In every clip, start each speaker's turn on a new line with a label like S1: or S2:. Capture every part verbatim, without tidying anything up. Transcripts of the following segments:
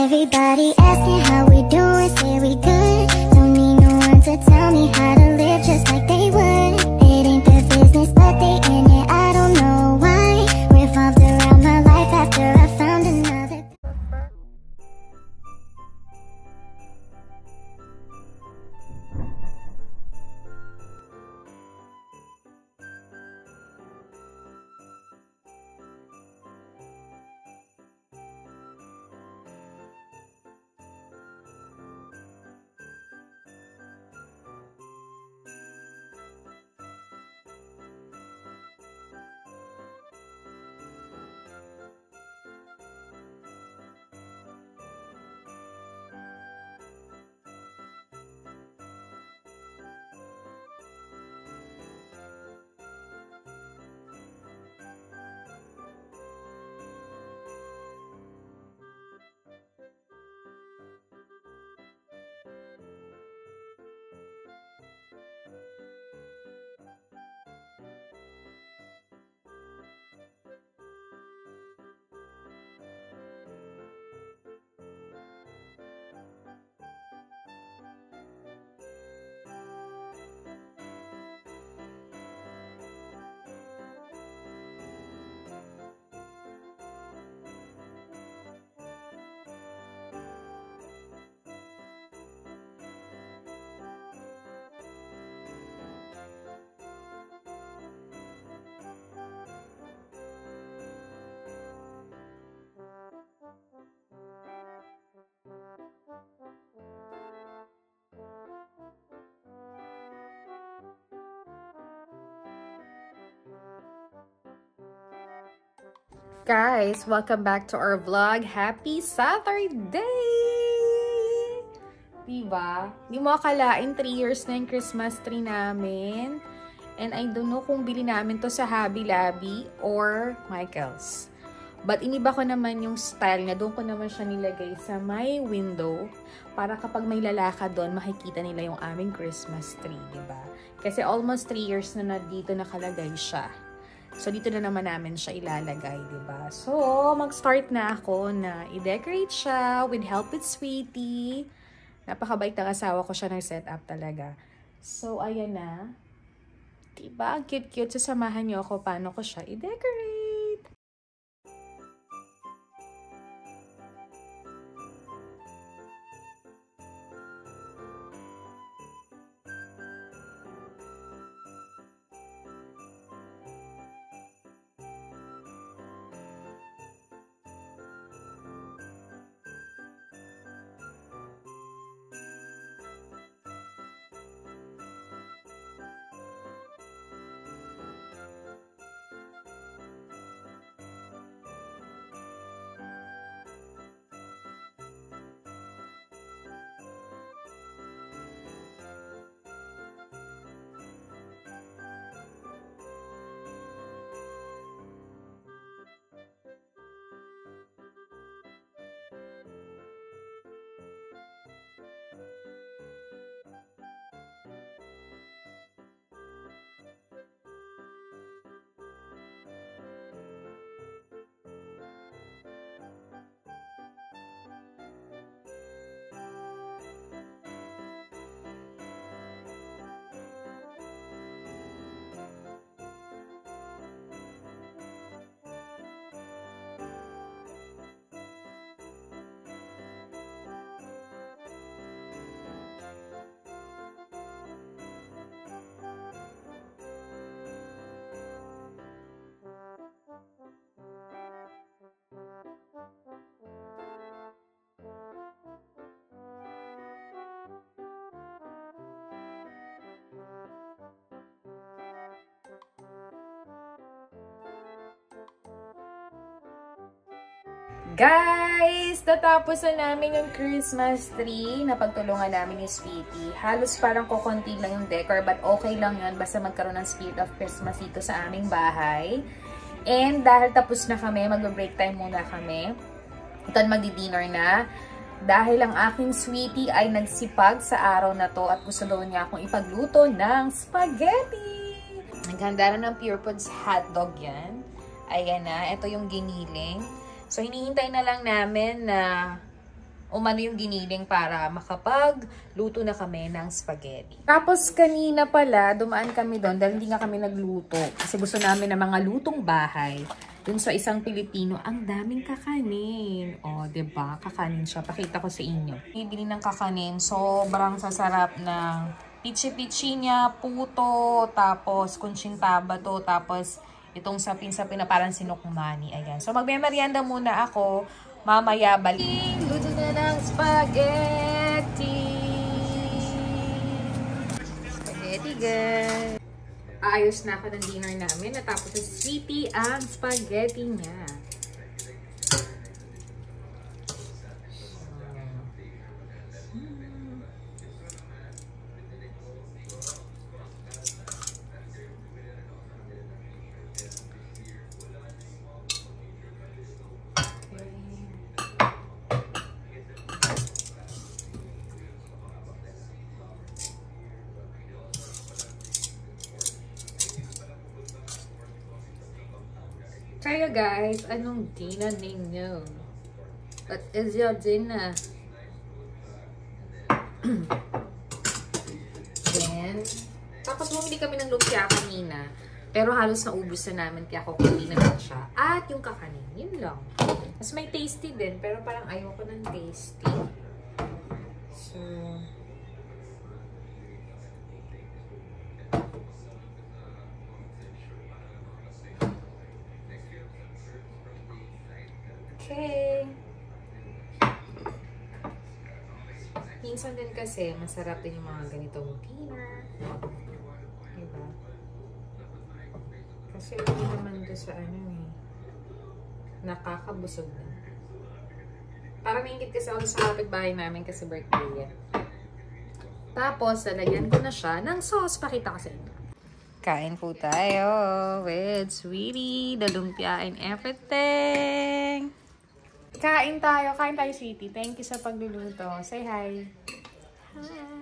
S1: Everybody asking how we doing, say we good. Don't need no one to tell me how to live just like they would. It ain't their business, but they in it, I don't know why. Revolved around my life after I found another.
S2: Guys, welcome back to our vlog. Happy Saturday! Diba? Di mo akalain, three years na yung Christmas tree namin. And I don't know kung bili namin to sa Hobby Lobby or Michaels. But iniba ko naman yung style niya. Doon ko naman siya nilagay sa my window. Para kapag may lalakad doon, makikita nila yung aming Christmas tree. Diba? Kasi almost three years na na dito nakalagay siya. So, dito na naman namin siya ilalagay, diba? So, mag-start na ako na i-decorate siya with help with Sweetie. Napakabait ng asawa ko siya nag-set up talaga. So, ayan na. Diba? Ang cute-cute. Sasamahan niyo ako paano ko siya i-decorate. Guys, natapos na namin yung Christmas tree. Napagtulungan namin yung Sweetie. Halos parang kukunti lang yung decor, but okay lang yun. Basta magkaroon ng spirit of Christmas dito sa aming bahay. And dahil tapos na kami, mag-break time muna kami. Ito magdi-dinner na. Dahil ang aking Sweetie ay nagsipag sa araw na to at gusto daw niya akong ipagluto ng spaghetti. Naghanda na ng Pure Foods hotdog yan. Ayan na, ito yung giniling. So, hinihintay na lang namin na umano yung giniling para makapagluto na kami ng spaghetti. Tapos kanina pala, dumaan kami doon dahil hindi nga kami nagluto. Kasi gusto namin ng mga lutong bahay. Dun sa isang Pilipino, ang daming kakanin. O, diba? Kakanin siya. Pakita ko sa inyo. Bibili ng kakanin. Sobrang sasarap ng pichi-pichi niya, puto, tapos kunchintaba to, tapos itong sapin-sapin na parang sinukmani. Ayan. So, magme-merienda muna ako. Mamaya balik. Luto na ng spaghetti. Spaghetti, guys. Aayos na ako ng dinner namin. Natapos na si Sweetie ang spaghetti niya. Kaya guys, anong dinner ninyo? What is your dinner? Then, tapos bumili kami ng lumpia kanina. Pero halos naubos na namin kaya kukunin na lang siya. At yung kakanin, yun lang. Mas may tasty din, pero parang ayoko ng tasty. So, okay. Minsan din kasi, masarap din yung mga ganitong dinner. Diba? Kasi hindi naman doon sa ano eh. Nakakabusog na. Parang naingit kasi ako sa kapitbahay namin kasi birthday yan. Tapos, lalagyan ko na siya ng sauce. Pakita ko sa inyo. Kain po tayo with Sweetie, the lumpia and everything. Kain tayo. Kain tayo, Sweetie. Thank you sa pagluluto. Say hi. Hi.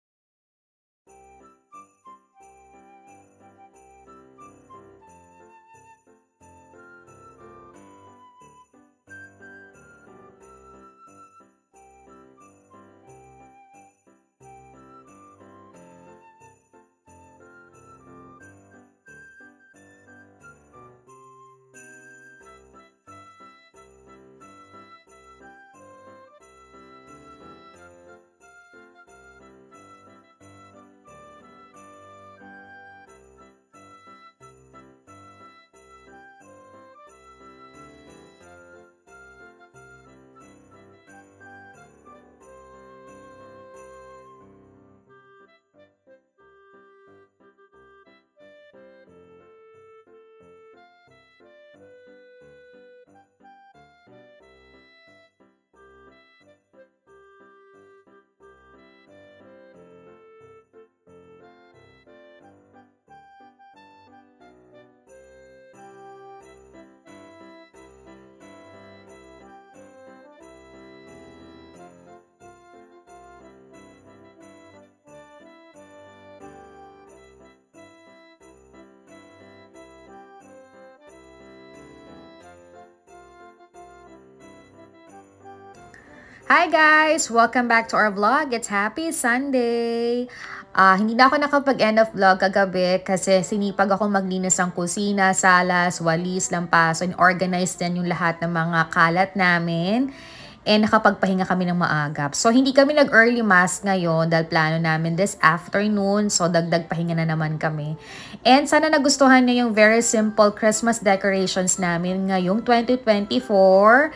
S2: Hi guys! Welcome back to our vlog. It's Happy Sunday! Uh, hindi na ako nakapag-end of vlog kagabi kasi sinipag ako maglinis ng kusina, salas, walis, lampaso, and organize din yung lahat ng mga kalat namin. And nakapagpahinga kami ng maagap. So, hindi kami nag-early mass ngayon dahil plano namin this afternoon. So, dagdag pahinga na naman kami. And sana nagustuhan niyo yung very simple Christmas decorations namin ngayong twenty twenty-four.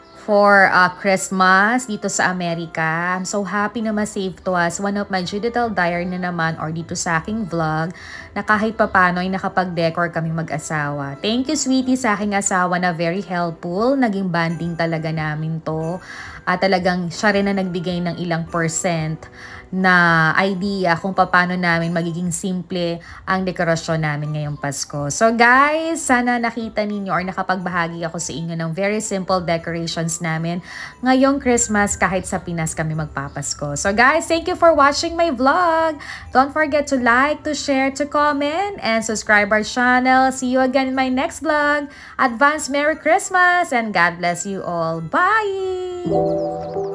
S2: For uh, Christmas dito sa Amerika. I'm so happy na ma-save to us. One of my digital diary na naman or dito sa aking vlog na kahit papano ay nakapag-decor kami mag-asawa. Thank you, Sweetie, sa aking asawa na very helpful. Naging banding talaga namin to. At talagang siya rin na nagbigay ng ilang percent na idea kung paano namin magiging simple ang dekorasyon namin ngayong Pasko. So guys, sana nakita ninyo or nakapagbahagi ako sa inyo ng very simple decorations namin ngayong Christmas kahit sa Pinas kami magpapasko. So guys, thank you for watching my vlog. Don't forget to like, to share, to comment, and subscribe our channel. See you again in my next vlog. Advance Merry Christmas and God bless you all. Bye!